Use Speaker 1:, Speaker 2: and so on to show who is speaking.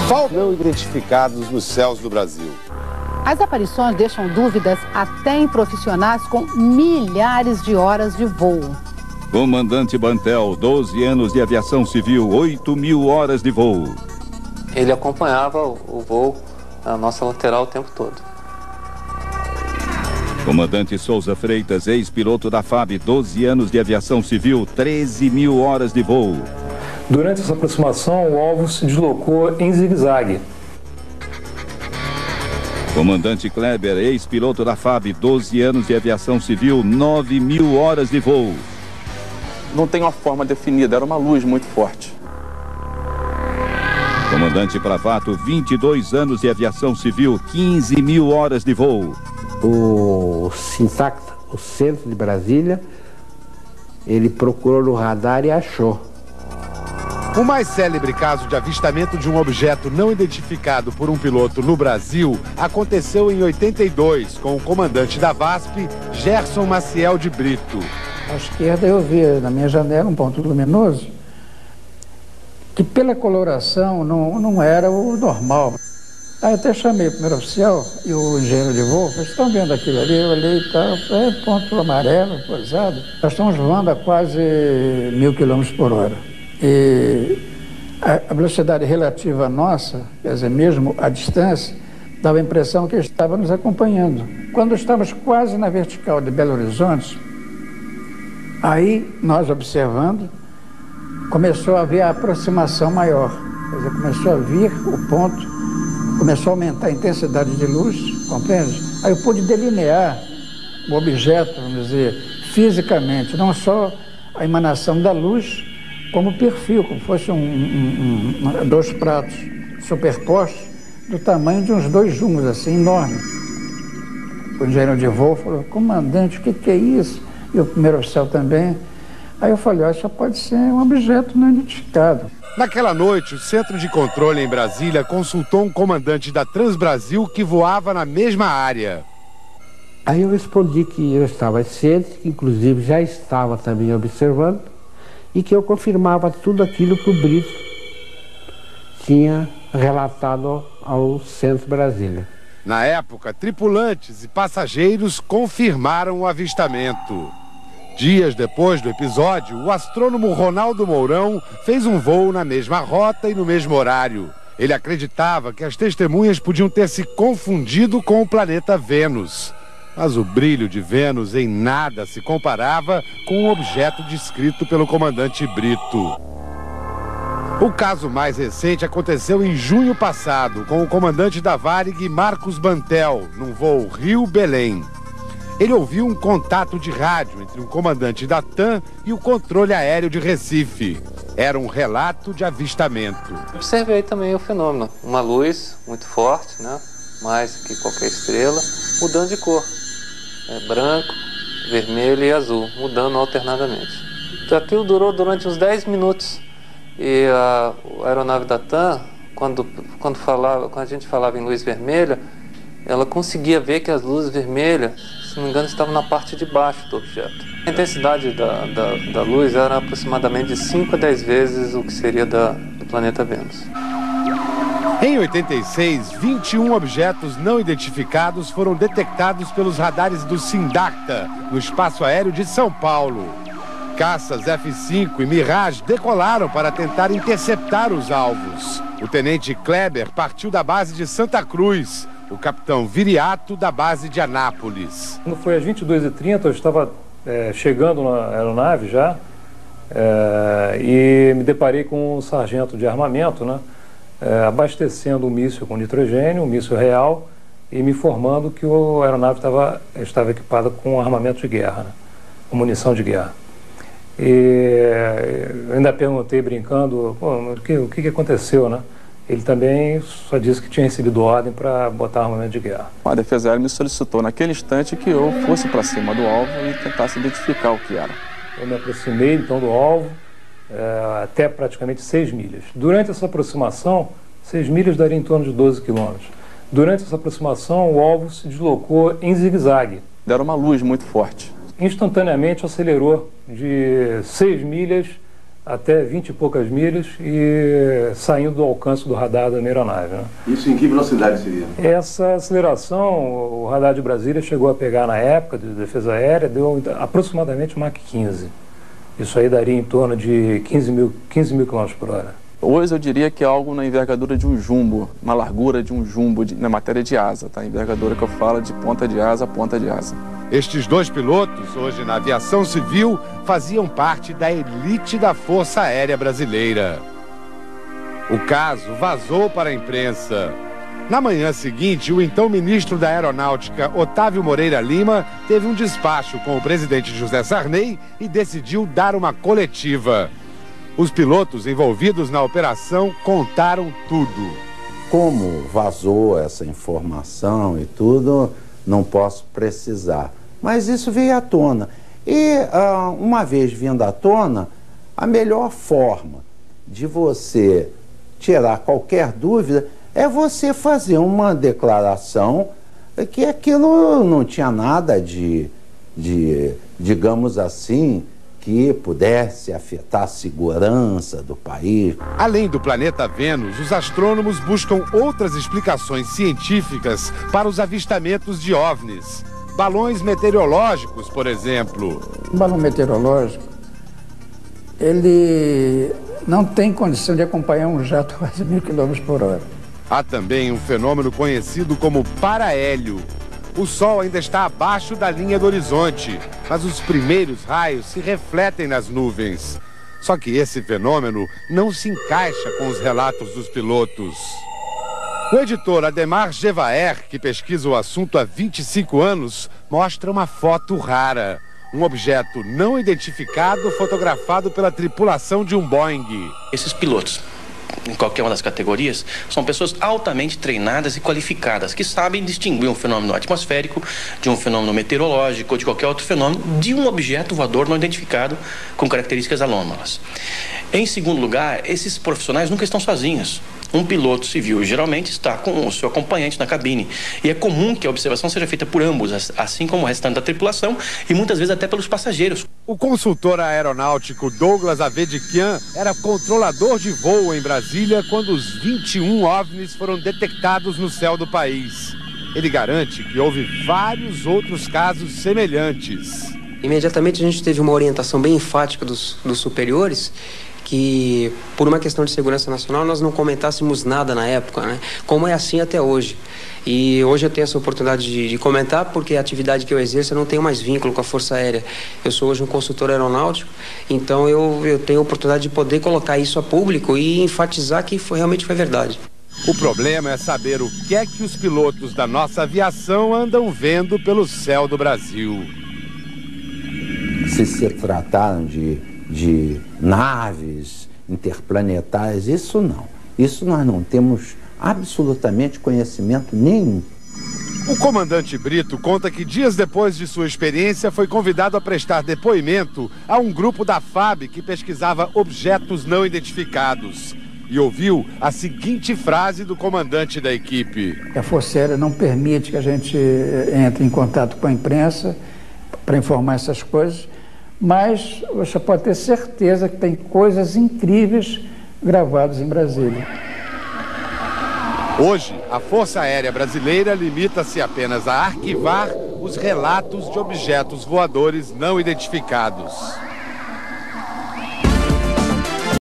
Speaker 1: não identificados nos céus do Brasil.
Speaker 2: As aparições deixam dúvidas até em profissionais com milhares de horas de voo.
Speaker 3: Comandante Bantel, 12 anos de aviação civil, 8.000 horas de voo.
Speaker 4: Ele acompanhava o voo na nossa lateral o tempo todo.
Speaker 3: Comandante Souza Freitas, ex-piloto da FAB, 12 anos de aviação civil, 13.000 horas de voo.
Speaker 5: Durante essa aproximação, o alvo se deslocou em zigue-zague.
Speaker 3: Comandante Kleber, ex-piloto da FAB, 12 anos de aviação civil, 9.000 horas de voo.
Speaker 6: Não tem uma forma definida, era uma luz muito forte.
Speaker 3: Comandante Pravato, 22 anos de aviação civil, 15.000 horas de voo.
Speaker 7: O Sintacta, o centro de Brasília, ele procurou no radar e achou.
Speaker 1: O mais célebre caso de avistamento de um objeto não identificado por um piloto no Brasil aconteceu em 82, com o comandante da VASP, Gerson Maciel de Brito.
Speaker 8: À esquerda eu via na minha janela um ponto luminoso que pela coloração não era o normal. Aí eu até chamei o primeiro oficial e o engenheiro de voo, vocês estão vendo aquilo ali? Eu olhei e tal, ponto amarelo, posado. Nós estamos voando a quase 1.000 km por hora. E a velocidade relativa nossa, quer dizer, mesmo a distância, dava a impressão que ele estava nos acompanhando. Quando estávamos quase na vertical de Belo Horizonte, aí nós observando, começou a haver a aproximação maior. Quer dizer, começou a vir o ponto, começou a aumentar a intensidade de luz, compreende? Aí eu pude delinear o objeto, vamos dizer, fisicamente, não só a emanação da luz, como perfil, como fosse dois pratos superpostos do tamanho de uns 2 jumos, assim, enorme. O engenheiro de voo falou, comandante, o que é isso? E o primeiro oficial também. Aí eu falei, isso pode ser um objeto não identificado.
Speaker 1: Naquela noite, o Centro de Controle em Brasília consultou um comandante da Transbrasil que voava na mesma área.
Speaker 7: Aí eu respondi que eu estava ciente, que inclusive já estava também observando, e que eu confirmava tudo aquilo que o Brito tinha relatado ao Centro Brasília.
Speaker 1: Na época, tripulantes e passageiros confirmaram o avistamento. Dias depois do episódio, o astrônomo Ronaldo Mourão fez um voo na mesma rota e no mesmo horário. Ele acreditava que as testemunhas podiam ter se confundido com o planeta Vênus. Mas o brilho de Vênus em nada se comparava com o objeto descrito pelo comandante Brito. O caso mais recente aconteceu em junho passado, com o comandante da Varig, Marcos Bantel, num voo Rio-Belém. Ele ouviu um contato de rádio entre um comandante da TAM e o controle aéreo de Recife. Era um relato de avistamento.
Speaker 4: Observei também o fenômeno. Uma luz muito forte, né? Mais que qualquer estrela, mudando de cor. Branco, vermelho e azul, mudando alternadamente. Aquilo durou durante uns 10 minutos. E a aeronave da TAM, quando a gente falava em luz vermelha, ela conseguia ver que as luzes vermelhas, se não me engano, estavam na parte de baixo do objeto. A intensidade da luz era aproximadamente de 5 a 10 vezes o que seria do planeta Vênus.
Speaker 1: Em 86, 21 objetos não identificados foram detectados pelos radares do Sindacta, no espaço aéreo de São Paulo. Caças F-5 e Mirage decolaram para tentar interceptar os alvos. O tenente Kleber partiu da base de Santa Cruz, o capitão Viriato da base de Anápolis.
Speaker 5: Quando foi às 22h30, eu estava chegando na aeronave já e me deparei com um sargento de armamento, né, abastecendo um míssil com nitrogênio, um míssil real, e me informando que a aeronave estava equipada com armamento de guerra, né, com munição de guerra. E eu ainda perguntei brincando, o que aconteceu, né? Ele também só disse que tinha recebido ordem para botar armamento de guerra.
Speaker 6: A Defesa Aérea me solicitou naquele instante que eu fosse para cima do alvo e tentasse identificar o que era.
Speaker 5: Eu me aproximei então do alvo até praticamente 6 milhas. Durante essa aproximação, 6 milhas daria em torno de 12 quilômetros. Durante essa aproximação, o alvo se deslocou em zigue-zague.
Speaker 6: Era uma luz muito forte.
Speaker 5: Instantaneamente acelerou de 6 milhas até 20 e poucas milhas e saindo do alcance do radar da minha aeronave, né?
Speaker 9: Isso em que velocidade seria?
Speaker 5: Essa aceleração, o radar de Brasília chegou a pegar na época de defesa aérea, deu aproximadamente Mach 15. Isso aí daria em torno de 15 mil km por hora.
Speaker 6: Hoje eu diria que é algo na envergadura de um jumbo, na largura de um jumbo, na matéria de asa, tá? A envergadura que eu falo de ponta de asa a ponta de asa.
Speaker 1: Estes dois pilotos, hoje na aviação civil, faziam parte da elite da Força Aérea Brasileira. O caso vazou para a imprensa. Na manhã seguinte, o então ministro da Aeronáutica, Otávio Moreira Lima, teve um despacho com o presidente José Sarney e decidiu dar uma coletiva. Os pilotos envolvidos na operação contaram tudo.
Speaker 10: Como vazou essa informação e tudo, não posso precisar. Mas isso veio à tona. E, uma vez vindo à tona, a melhor forma de você tirar qualquer dúvida é você fazer uma declaração que aquilo não tinha nada de digamos assim, que pudesse afetar a segurança do país.
Speaker 1: Além do planeta Vênus, os astrônomos buscam outras explicações científicas para os avistamentos de OVNIs. Balões meteorológicos, por exemplo.
Speaker 8: O balão meteorológico, ele não tem condição de acompanhar um jato a quase 1000 km por hora.
Speaker 1: Há também um fenômeno conhecido como paraélio. O Sol ainda está abaixo da linha do horizonte, mas os primeiros raios se refletem nas nuvens. Só que esse fenômeno não se encaixa com os relatos dos pilotos. O editor Ademar Gevaer, que pesquisa o assunto há 25 anos, mostra uma foto rara. Um objeto não identificado fotografado pela tripulação de um Boeing.
Speaker 11: Esses pilotos, em qualquer uma das categorias, são pessoas altamente treinadas e qualificadas, que sabem distinguir um fenômeno atmosférico de um fenômeno meteorológico ou de qualquer outro fenômeno de um objeto voador não identificado com características anômalas. Em segundo lugar, esses profissionais nunca estão sozinhos. Um piloto civil geralmente está com o seu acompanhante na cabine. E é comum que a observação seja feita por ambos, assim como o restante da tripulação e muitas vezes até pelos passageiros.
Speaker 1: O consultor aeronáutico Douglas Avedikian era controlador de voo em Brasília quando os 21 OVNIs foram detectados no céu do país. Ele garante que houve vários outros casos semelhantes.
Speaker 12: Imediatamente a gente teve uma orientação bem enfática dos superiores, que por uma questão de segurança nacional nós não comentássemos nada na época, né? Como é assim até hoje. E hoje eu tenho essa oportunidade de comentar porque a atividade que eu exerço eu não tenho mais vínculo com a Força Aérea. Eu sou hoje um consultor aeronáutico, então eu tenho a oportunidade de poder colocar isso a público e enfatizar que realmente foi verdade.
Speaker 1: O problema é saber o que é que os pilotos da nossa aviação andam vendo pelo céu do Brasil.
Speaker 10: Se trataram de naves interplanetárias, isso não. Isso nós não temos absolutamente conhecimento nenhum.
Speaker 1: O comandante Brito conta que dias depois de sua experiência foi convidado a prestar depoimento a um grupo da FAB que pesquisava objetos não identificados. E ouviu a seguinte frase do comandante da equipe.
Speaker 8: A Força Aérea não permite que a gente entre em contato com a imprensa para informar essas coisas, mas você pode ter certeza que tem coisas incríveis gravadas em Brasília.
Speaker 1: Hoje, a Força Aérea Brasileira limita-se apenas a arquivar os relatos de objetos voadores não identificados.